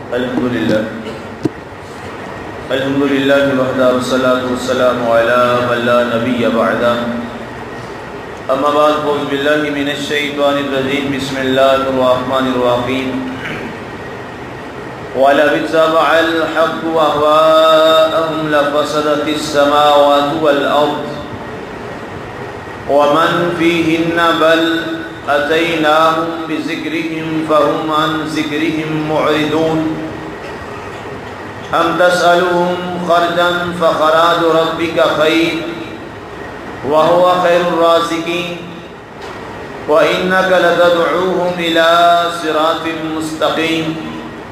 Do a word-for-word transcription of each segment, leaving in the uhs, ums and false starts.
الحمد للہ الحمد للہ وحدہ والصلاة والسلام علی من لا نبی بعدہ اما بعد فاعوذ باللہ من الشیطان الرجیم بسم اللہ الرحمن الرحیم وَلَوِ اتَّبَعَ الْحَقُّ أَهْوَاءَهُمْ لَفَسَدَتِ السَّمَاوَاتُ وَالْأَرْضُ وَمَنْ فِيهِنَّ بَلْ أَتَيْنَاهُمْ بِذِكْرِهِمْ فَهُمْ عَنْ ذِكْرِهِمْ مُعْرِضُونَ أَمْ تَسْأَلُهُمْ خَرْجًا فَخَرَاجُ رَبِّكَ خَيْرٌ وَهُوَ خَيْرُ الرَّازِقِينَ وَإِنَّكَ لَتَدْعُوهُمْ إِلَى صِرَاطٍ مُسْتَقِيمٍ۔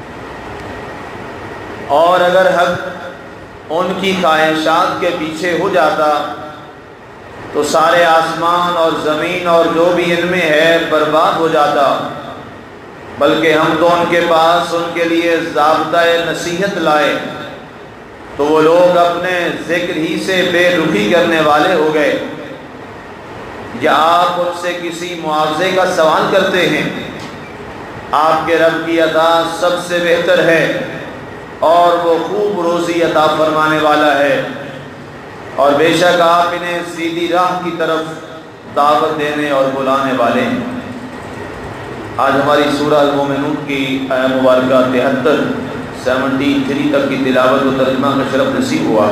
اور اگر حق ان کی خواہشات کے پیچھے ہو جاتا تو سارے آسمان اور زمین اور جو بھی ان میں ہے برباد ہو جاتا، بلکہ ہم تو ان کے پاس ان کے لیے ضابطۂ نصیحت لائے تو وہ لوگ اپنے ذکر ہی سے بے رخی کرنے والے ہو گئے۔ یا آپ ان سے کسی معاوضے کا سوال کرتے ہیں؟ آپ کے رب کی عطا سب سے بہتر ہے اور وہ خوب روزی عطا فرمانے والا ہے، اور بے شک آپ انہیں سیدھی راہ کی طرف دعوت دینے اور بلانے والے ہیں۔ آج ہماری سورہ المومنون کی آیہ مبارکہ تہتر سیونٹی تھری تک کی تلاوت و ترجمہ کا شرف نصیب ہوا۔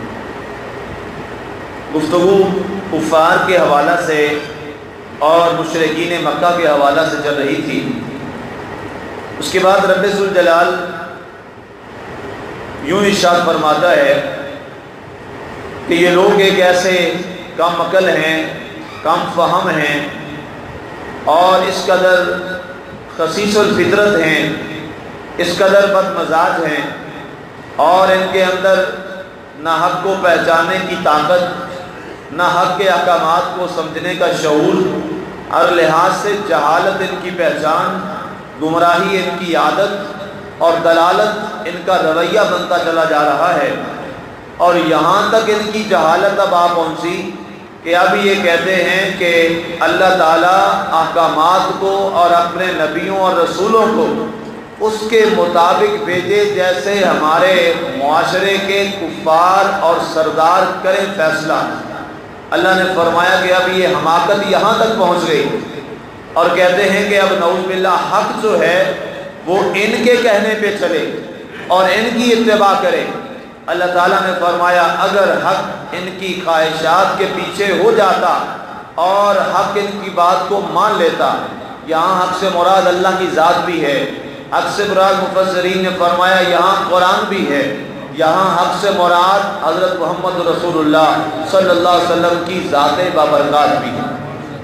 گفتگو کفار کے حوالہ سے اور مشرکین مکہ کے حوالہ سے چل رہی تھی۔ اس کے بعد رب ذوالجلال یوں ارشاد فرماتا ہے کہ یہ لوگ ایک ایسے کم عقل ہیں، کم فہم ہیں اور اس قدر خسیس الفطرت ہیں، اس قدر بد مزاج ہیں، اور ان کے اندر نہ حق کو پہچاننے کی طاقت، نہ حق کے احکامات کو سمجھنے کا شعور، ہر لحاظ سے جہالت ان کی پہچان، گمراہی ان کی عادت اور دلالت ان کا رویہ بنتا چلا جا رہا ہے۔ اور یہاں تک ان کی جہالت اب آ پہنچی کہ اب یہ کہتے ہیں کہ اللہ تعالیٰ احکامات کو اور اپنے نبیوں اور رسولوں کو اس کے مطابق بھیجے جیسے ہمارے معاشرے کے کفار اور سردار کریں فیصلہ۔ اللہ نے فرمایا کہ اب یہ حماقت یہاں تک پہنچ گئی، اور کہتے ہیں کہ اب نعوذ باللہ حق جو ہے وہ ان کے کہنے پہ چلے اور ان کی اتباع کرے۔ اللہ تعالیٰ نے فرمایا اگر حق ان کی خواہشات کے پیچھے ہو جاتا اور حق ان کی بات کو مان لیتا، یہاں حق سے مراد اللہ کی ذات بھی ہے، حق سے مراد مفسرین نے فرمایا یہاں قرآن بھی ہے، یہاں حق سے مراد حضرت محمد رسول اللہ صلی اللہ علیہ وسلم کی ذات بابرکات بھی ہے،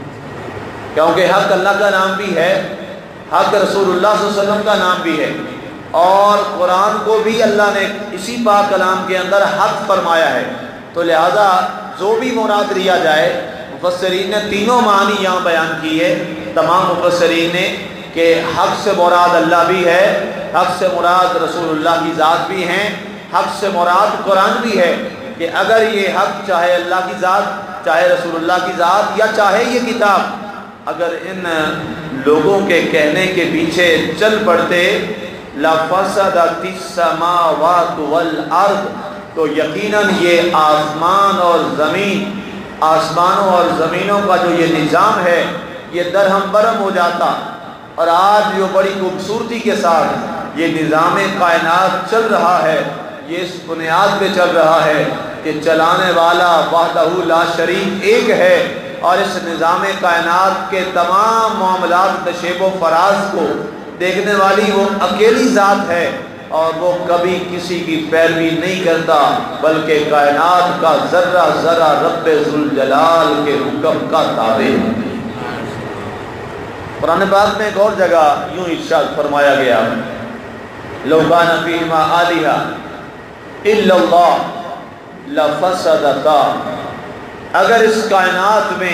کیونکہ حق اللہ کا نام بھی ہے، حق رسول اللہ صلی اللہ علیہ وسلم کا نام بھی ہے، اور قرآن کو بھی اللہ نے اسی پاک کلام کے اندر حق فرمایا ہے۔ تو لہذا جو بھی مراد لیا جائے، مفسرین نے تینوں معنی یہاں بیان کیے، تمام مفسرین نے، کہ حق سے مراد اللہ بھی ہے، حق سے مراد رسول اللہ کی ذات بھی ہیں، حق سے مراد قرآن بھی ہے، کہ اگر یہ حق چاہے اللہ کی ذات، چاہے رسول اللہ کی ذات، یا چاہے یہ کتاب، اگر ان لوگوں کے کہنے کے پیچھے چل پڑتے لَفَسَدَتِ السَّمَاوَاتُ وَالْأَرْضُ، تو یقیناً یہ آسمان اور زمین، آسمانوں اور زمینوں کا جو یہ نظام ہے یہ درہم برہم ہو جاتا۔ اور آج جو بڑی خوبصورتی کے ساتھ یہ نظام کائنات چل رہا ہے، یہ اس بنیاد پہ چل رہا ہے کہ چلانے والا وحدہ لا شریک ایک ہے، اور اس نظام کائنات کے تمام معاملات تشیب و فراز کو دیکھنے والی وہ اکیلی ذات ہے، اور وہ کبھی کسی کی پیروی نہیں کرتا، بلکہ کائنات کا ذرہ ذرہ رب ذوالجلال کے حکم کا تابع ہے۔ قرآن پاک میں ایک اور جگہ یوں ارشاد فرمایا گیا لَوْ كَانَ فِيهِمَا آلِهَةٌ إِلَّا اللَّهُ لَفَسَدَتَا، اگر اس کائنات میں،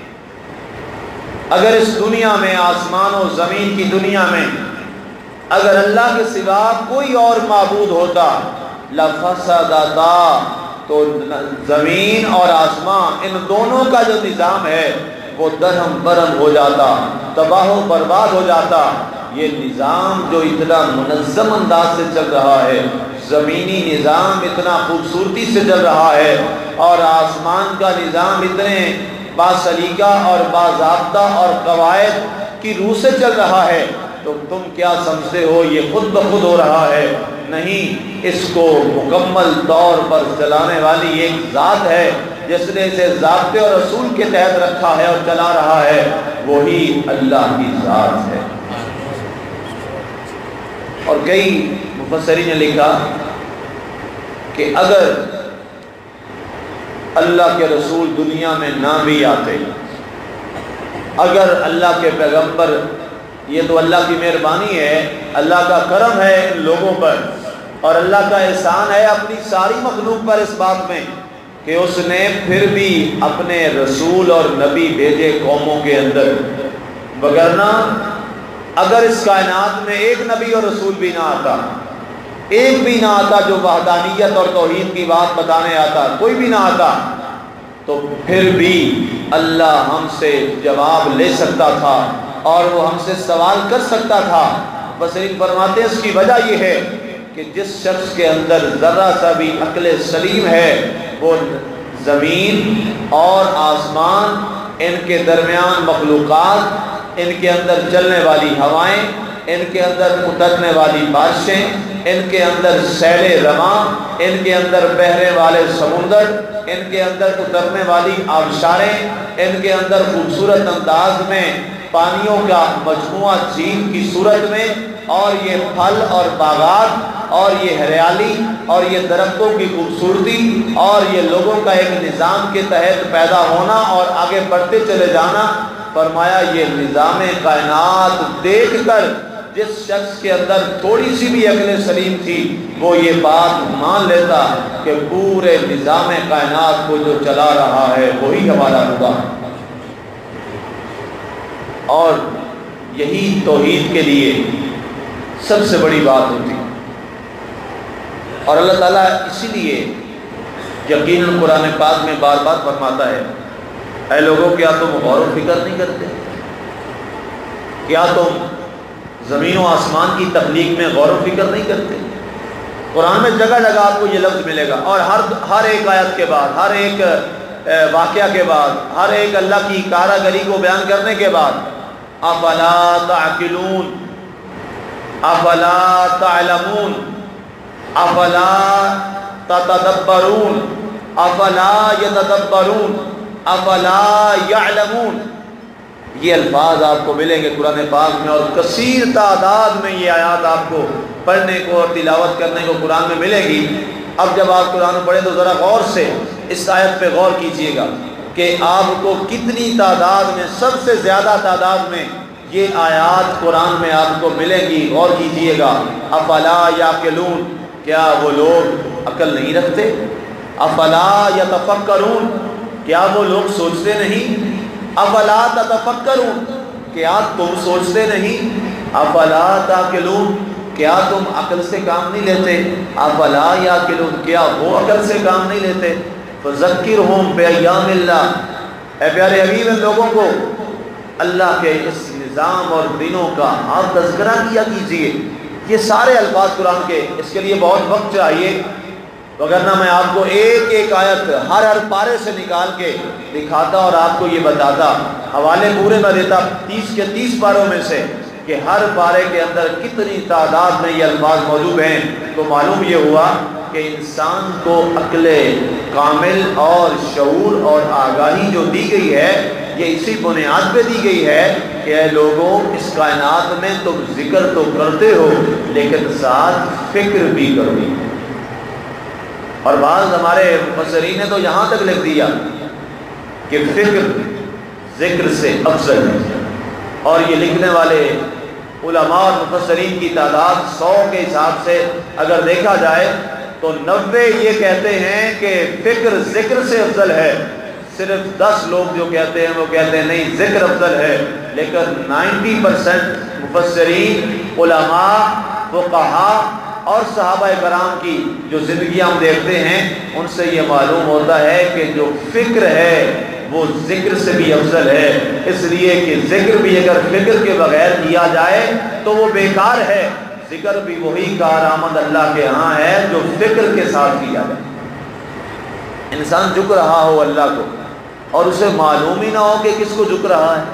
اگر اس دنیا میں، آسمان و زمین کی دنیا میں اگر اللہ کے سوا کوئی اور معبود ہوتا، لفسدتا، تو زمین اور آسمان ان دونوں کا جو نظام ہے وہ درہم برہم ہو جاتا، تباہ و برباد ہو جاتا۔ یہ نظام جو اتنا منظم انداز سے چل رہا ہے، زمینی نظام اتنا خوبصورتی سے چل رہا ہے، اور آسمان کا نظام اتنے باسلیقہ اور باضابطہ اور قواعد کی روح سے چل رہا ہے، تو تم کیا سمجھتے ہو یہ خود بخود ہو رہا ہے؟ نہیں، اس کو مکمل طور پر چلانے والی ایک ذات ہے جس نے اسے ضابطے اور اصول کے تحت رکھا ہے اور چلا رہا ہے، وہی اللہ کی ذات ہے۔ اور کئی مفسرین نے لکھا کہ اگر اللہ کے رسول دنیا میں نہ بھی آتے، اگر اللہ کے پیغمبر، یہ تو اللہ کی مہربانی ہے، اللہ کا کرم ہے ان لوگوں پر، اور اللہ کا احسان ہے اپنی ساری مخلوق پر اس بات میں کہ اس نے پھر بھی اپنے رسول اور نبی بھیجے قوموں کے اندر، وگرنہ اگر اس کائنات میں ایک نبی اور رسول بھی نہ آتا، ایک بھی نہ آتا جو وحدانیت اور توحید کی بات بتانے آتا، کوئی بھی نہ آتا، تو پھر بھی اللہ ہم سے جواب لے سکتا تھا اور وہ ہم سے سوال کر سکتا تھا۔ مفسرین فرماتے ہیں اس کی وجہ یہ ہے کہ جس شخص کے اندر ذرا سا بھی عقل سلیم ہے، وہ زمین اور آسمان، ان کے درمیان مخلوقات، ان کے اندر چلنے والی ہوائیں، ان کے اندر اترنے والی بارشیں، ان کے اندر سیل رواں، ان کے اندر بہنے والے سمندر، ان کے اندر اترنے والی آبشاریں، ان کے اندر خوبصورت انداز میں پانیوں کا مجموعہ جھیل کی صورت میں، اور یہ پھل اور باغات اور یہ ہریالی اور یہ درختوں کی خوبصورتی اور یہ لوگوں کا ایک نظام کے تحت پیدا ہونا اور آگے بڑھتے چلے جانا، فرمایا یہ نظام کائنات دیکھ کر جس شخص کے اندر تھوڑی سی بھی عقل سلیم تھی وہ یہ بات مان لیتا کہ پورے نظام کائنات کو جو چلا رہا ہے وہی ہمارا خدا ہے۔ اور یہی توحید کے لیے سب سے بڑی بات ہوتی ہے، اور اللہ تعالیٰ اسی لیے یقیناً قرآن پاک میں بار بار فرماتا ہے، اے لوگوں کیا تم غور و فکر نہیں کرتے؟ کیا تم زمین و آسمان کی تخلیق میں غور و فکر نہیں کرتے؟ قرآن میں جگہ جگہ آپ کو یہ لفظ ملے گا، اور ہر ہر ایک آیت کے بعد، ہر ایک واقعہ کے بعد، ہر ایک اللہ کی کاراگری کو بیان کرنے کے بعد، افلا تعقلون، افلا تعلمون، افلا تتدبرون، افلا یتدبرون، افلا یعلمون، یہ الفاظ آپ کو ملیں گے قرآن پاک میں، اور کثیر تعداد میں یہ آیات آپ کو پڑھنے کو اور تلاوت کرنے کو قرآن میں ملے گی۔ اب جب آپ قرآن پڑھیں تو ذرا غور سے اس آیت پہ غور کیجئے گا کہ آپ کو کتنی تعداد میں، سب سے زیادہ تعداد میں یہ آیات قرآن میں آپ کو ملیں گی۔ غور کیجئے گا، افلا یعقلون، کیا وہ لوگ عقل نہیں رکھتے؟ افلا یتفکرون، کیا وہ لوگ سوچتے نہیں؟ افلا تتفکرون، کیا تم سوچتے نہیں؟ افلا تعقلون، کیا تم عقل سے کام نہیں لیتے؟ افلا یعقلون، کیا وہ عقل سے کام نہیں لیتے؟ فذکرہم بایام اللہ، اے پیارے حبیب ان لوگوں کو اللہ کے اس نظام اور دنوں کا آپ تذکرہ کیا کیجئے۔ یہ سارے الفاظ قرآن کے، اس کے لیے بہت وقت چاہیے، وگرنہ میں آپ کو ایک ایک آیت ہر ہر پارے سے نکال کے دکھاتا اور آپ کو یہ بتاتا، حوالے پورے میں دیتا تیس کے تیس پاروں میں سے کہ ہر پارے کے اندر کتنی تعداد میں یہ الفاظ موجود ہیں، تو معلوم یہ ہوا کہ انسان کو عقل کامل اور شعور اور آگاہی جو دی گئی ہے یہ اسی بنیاد پہ دی گئی ہے کہ اے لوگوں اس کائنات میں تم ذکر تو کرتے ہو لیکن ساتھ فکر بھی کرو گی۔ اور بعض ہمارے مفسرین نے تو یہاں تک لکھ دیا کہ فکر ذکر سے افضل ہے، اور یہ لکھنے والے علماء اور مفسرین کی تعداد سو کے حساب سے اگر دیکھا جائے تو نوے یہ کہتے ہیں کہ فکر ذکر سے افضل ہے، صرف دس لوگ جو کہتے ہیں وہ کہتے ہیں نہیں ذکر افضل ہے، لیکن نائنٹی پرسنٹ مفسرین، علماء، فقہاء اور صحابہ کرام کی جو زندگی ہم دیکھتے ہیں ان سے یہ معلوم ہوتا ہے کہ جو فکر ہے وہ ذکر سے بھی افضل ہے، اس لیے کہ ذکر بھی اگر فکر کے بغیر کیا جائے تو وہ بیکار ہے، ذکر بھی وہی کارآمد اللہ کے ہاں ہے جو فکر کے ساتھ کیا جائے۔ انسان جھک رہا ہو اللہ کو اور اسے معلوم ہی نہ ہو کہ کس کو جھک رہا ہے،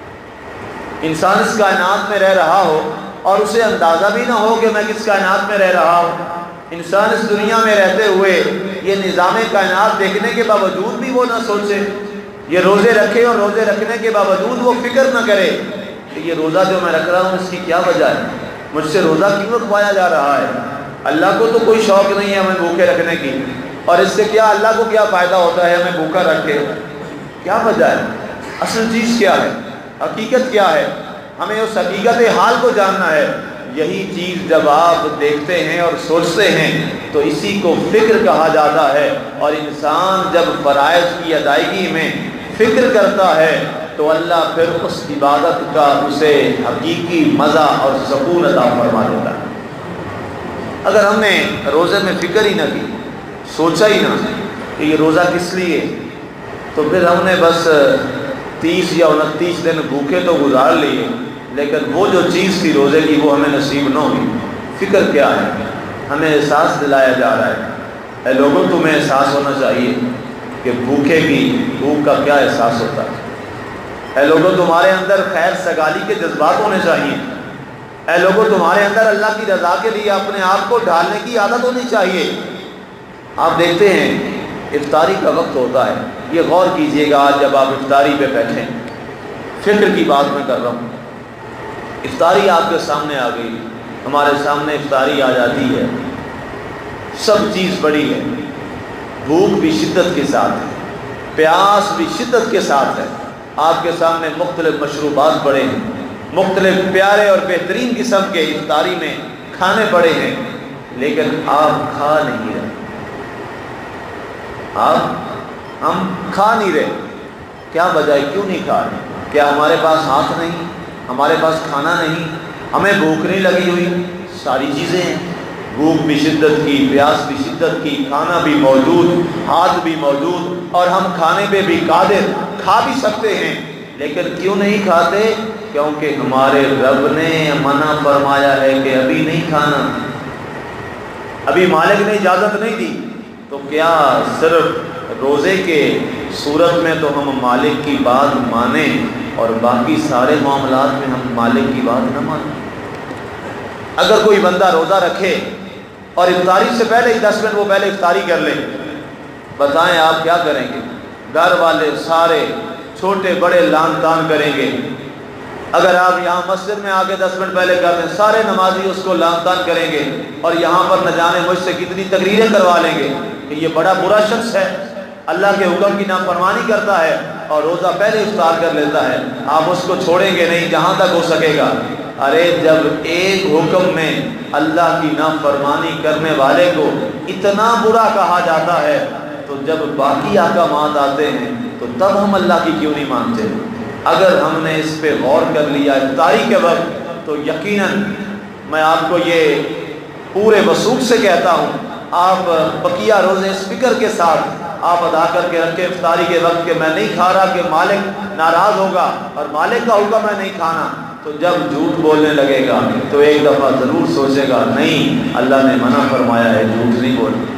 انسان اس کائنات میں رہ رہا ہو اور اسے اندازہ بھی نہ ہو کہ میں کس کائنات میں رہ رہا ہوں، انسان اس دنیا میں رہتے ہوئے یہ نظام کائنات دیکھنے کے باوجود بھی وہ نہ سوچے، یہ روزے رکھے اور روزے رکھنے کے باوجود وہ فکر نہ کرے کہ یہ روزہ جو میں رکھ رہا ہوں اس کی کیا وجہ ہے، مجھ سے روزہ کیوں رکھوایا جا رہا ہے۔ اللہ کو تو کوئی شوق نہیں ہے ہمیں بھوکے رکھنے کی، اور اس سے کیا اللہ کو کیا فائدہ ہوتا ہے ہمیں بھوکا رکھے، کیا وجہ ہے، اصل چیز کیا ہے، حقیقت کیا ہے، ہمیں اس حقیقت حال کو جاننا ہے۔ یہی چیز جب آپ دیکھتے ہیں اور سوچتے ہیں تو اسی کو فکر کہا جاتا ہے، اور انسان جب فرائض کی ادائیگی میں فکر کرتا ہے تو اللہ پھر اس عبادت کا اسے حقیقی مزہ اور سکون عطا فرما دیتا ہے۔ اگر ہم نے روزے میں فکر ہی نہ کی، سوچا ہی نہ کہ یہ روزہ کس لیے، تو پھر ہم نے بس تیس یا انتیس دن بھوکے تو گزار لیے، لیکن وہ جو چیز تھی روزے کی وہ ہمیں نصیب نہ ہوئی۔ فکر کیا ہے، ہمیں احساس دلایا جا رہا ہے، اے لوگوں تمہیں احساس ہونا چاہیے کہ بھوکے کی بھوک کا کیا احساس ہوتا ہے، اے لوگوں تمہارے اندر خیر سگالی کے جذبات ہونے چاہیے، اے لوگوں تمہارے اندر اللہ کی رضا کے لیے اپنے آپ کو ڈھالنے کی عادت ہونی چاہیے۔ آپ دیکھتے ہیں افطاری کا وقت ہوتا ہے، یہ غور کیجئے گا آج جب آپ افطاری پہ بیٹھیں، فکر کی بات میں کر رہا ہوں، افطاری آپ کے سامنے آ گئی، ہمارے سامنے افطاری آ جاتی ہے، سب چیز بڑی ہے، بھوک بھی شدت کے ساتھ ہے، پیاس بھی شدت کے ساتھ ہے، آپ کے سامنے مختلف مشروبات پڑے ہیں، مختلف پیارے اور بہترین قسم کے افطاری میں کھانے پڑے ہیں، لیکن آپ کھا نہیں رہے، آپ ہم کھا نہیں رہے، کیا وجہ ہے، کیوں نہیں کھا رہے؟ کیا ہمارے پاس ہاتھ نہیں، ہمارے پاس کھانا نہیں، ہمیں بھوک نہیں لگی ہوئی؟ ساری چیزیں ہیں، بھوک بھی شدت کی، پیاس بھی شدت کی، کھانا بھی موجود، ہاتھ بھی موجود، اور ہم کھانے پہ بھی قادر، کھا بھی سکتے ہیں، لیکن کیوں نہیں کھاتے؟ کیونکہ ہمارے رب نے منع فرمایا ہے کہ ابھی نہیں کھانا، ابھی مالک نے اجازت نہیں دی۔ تو کیا صرف روزے کے صورت میں تو ہم مالک کی بات مانیں اور باقی سارے معاملات میں ہم مالک کی بات نہ مانیں؟ اگر کوئی بندہ روزہ رکھے اور افطاری سے پہلے ہی دس منٹ وہ پہلے افطاری کر لے، بتائیں آپ کیا کریں گے؟ گھر والے سارے چھوٹے بڑے لان تان کریں گے۔ اگر آپ یہاں مسجد میں آ کے دس منٹ پہلے کر دیں، سارے نمازی اس کو لان تان کریں گے، اور یہاں پر نہ جانے مجھ سے کتنی تقریریں کروا لیں گے کہ یہ بڑا برا شخص ہے، اللہ کے حکم کی نافرمانی کرتا ہے اور روزہ پہلے افطار کر لیتا ہے۔ آپ اس کو چھوڑیں گے نہیں جہاں تک ہو سکے گا۔ ارے جب ایک حکم میں اللہ کی نافرمانی کرنے والے کو اتنا برا کہا جاتا ہے تو جب باقی احکامات آتے ہیں تو تب ہم اللہ کی کیوں نہیں مانتے؟ اگر ہم نے اس پہ غور کر لیا افطاری کے وقت تو یقیناً میں آپ کو یہ پورے وثوق سے کہتا ہوں، آپ بقیہ روزے اس فکر کے ساتھ آپ ادا کر کے رکھیں افطاری کے وقت کہ میں نہیں کھا رہا کہ مالک ناراض ہوگا اور مالک کا حکم ہے نہیں کھانا، تو جب جھوٹ بولنے لگے گا تو ایک دفعہ ضرور سوچے گا نہیں اللہ نے منع فرمایا ہے، جھوٹ نہیں بولنا۔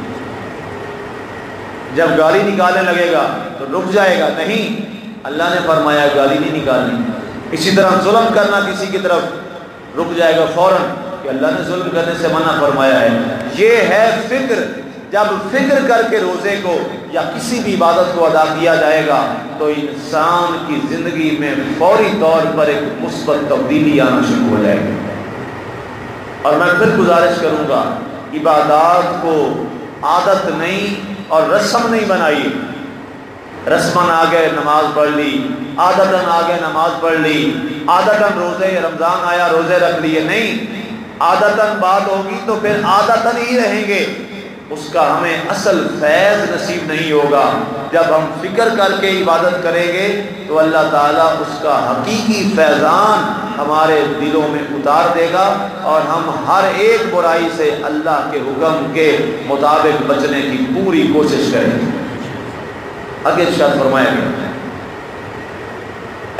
جب گالی نکالنے لگے گا تو رک جائے گا، نہیں اللہ نے فرمایا گالی نہیں نکالنی۔ اسی طرح ظلم کرنا کسی کی طرف، رک جائے گا فوراً کہ اللہ نے ظلم کرنے سے منع فرمایا ہے۔ یہ ہے فکر۔ جب فکر کر کے روزے کو یا کسی بھی عبادت کو ادا کیا جائے گا تو انسان کی زندگی میں فوری طور پر ایک مثبت تبدیلی آنا شروع ہو جائے گی۔ اور میں پھر گزارش کروں گا، عبادات کو عادت نہیں اور رسم نہیں بنائی۔ رسماً آ گئے نماز پڑھ لی، عادتاً آ گئے نماز پڑھ لی، عادتاً روزے رمضان آیا روزے رکھ لیے، نہیں، عادتاً بات ہوگی تو پھر عادتاً ہی رہیں گے، اس کا ہمیں اصل فیض نصیب نہیں ہوگا۔ جب ہم فکر کر کے عبادت کریں گے تو اللہ تعالیٰ اس کا حقیقی فیضان ہمارے دلوں میں اتار دے گا اور ہم ہر ایک برائی سے اللہ کے حکم کے مطابق بچنے کی پوری کوشش کریں گے۔ آگے ارشاد فرمایا گیا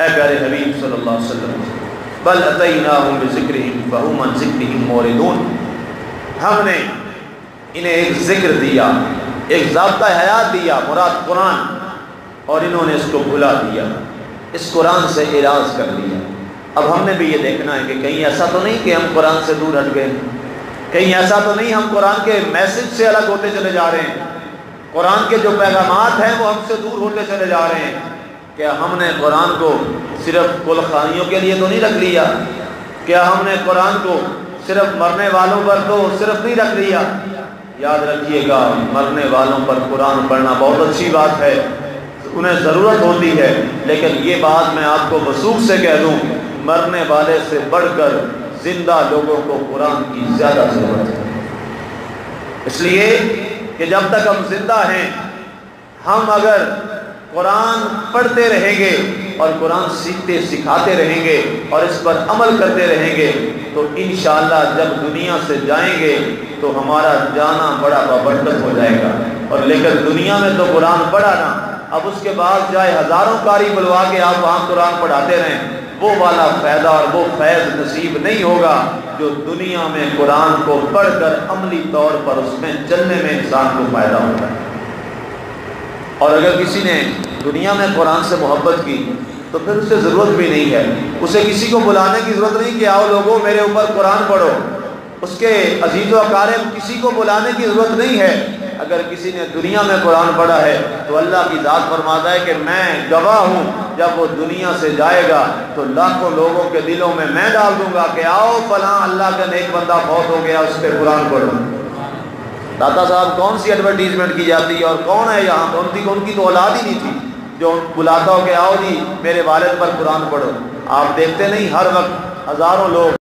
اے پیارے حبیب صلی اللہ علیہ وسلم، بل اتیناہم بذکرہم فہم عن ذکرہم موردون، ہم نے انہیں ایک ذکر دیا، ایک ضابطہ حیات دیا، مراد قرآن، اور انہوں نے اس کو بھلا دیا، اس قرآن سے اعراض کر لیا۔ اب ہم نے بھی یہ دیکھنا ہے کہ کہیں ایسا تو نہیں کہ ہم قرآن سے دور ہٹ گئے، کہیں ایسا تو نہیں ہم قرآن کے میسج سے الگ ہوتے چلے جا رہے ہیں، قرآن کے جو پیغامات ہیں وہ ہم سے دور ہوتے چلے جا رہے ہیں۔ کیا ہم نے قرآن کو صرف کل خانیوں کے لیے تو نہیں رکھ لیا؟ کیا ہم نے قرآن کو صرف مرنے والوں پر تو صرف نہیں رکھ لیا؟ یاد رکھیے گا، مرنے والوں پر قرآن پڑھنا بہت اچھی بات ہے، انہیں ضرورت ہوتی ہے، لیکن یہ بات میں آپ کو وثوق سے کہہ دوں، مرنے والے سے بڑھ کر زندہ لوگوں کو قرآن کی زیادہ ضرورت ہے۔ اس لیے کہ جب تک ہم زندہ ہیں، ہم اگر قرآن پڑھتے رہیں گے اور قرآن سیکھتے سکھاتے رہیں گے اور اس پر عمل کرتے رہیں گے تو انشاءاللہ جب دنیا سے جائیں گے تو ہمارا جانا بڑا بابرکت ہو جائے گا۔ اور لیکن دنیا میں تو قرآن پڑھا نا، اب اس کے بعد جائے ہزاروں قاری بلوا کے آپ وہاں قرآن پڑھاتے رہیں، وہ والا فائدہ اور وہ فیض نصیب نہیں ہوگا جو دنیا میں قرآن کو پڑھ کر عملی طور پر اس میں چلنے میں انسان کو فائدہ ہوتا ہے۔ اور اگر کسی نے دنیا میں قرآن سے محبت کی تو پھر اسے ضرورت بھی نہیں ہے، اسے کسی کو بلانے کی ضرورت نہیں کہ آؤ لوگوں میرے اوپر قرآن پڑھو، اس کے عزیز و اقارب کسی کو بلانے کی ضرورت نہیں ہے۔ اگر کسی نے دنیا میں قرآن پڑھا ہے تو اللہ کی ذات فرماتا ہے کہ میں گواہ ہوں، جب وہ دنیا سے جائے گا تو لاکھوں لوگوں کے دلوں میں میں ڈال دوں گا کہ آؤ فلاں اللہ کا نیک بندہ فوت ہو گیا، اس پہ قرآن پڑھو۔ داتا صاحب کون سی ایڈورٹیزمنٹ کی جاتی ہے اور کون ہے یہاں؟ ان کی ان کی تو اولاد ہی نہیں تھی جو بلاتا ہو کہ آؤ جی میرے والد پر قرآن پڑھو۔ آپ دیکھتے نہیں ہر وقت ہزاروں لوگ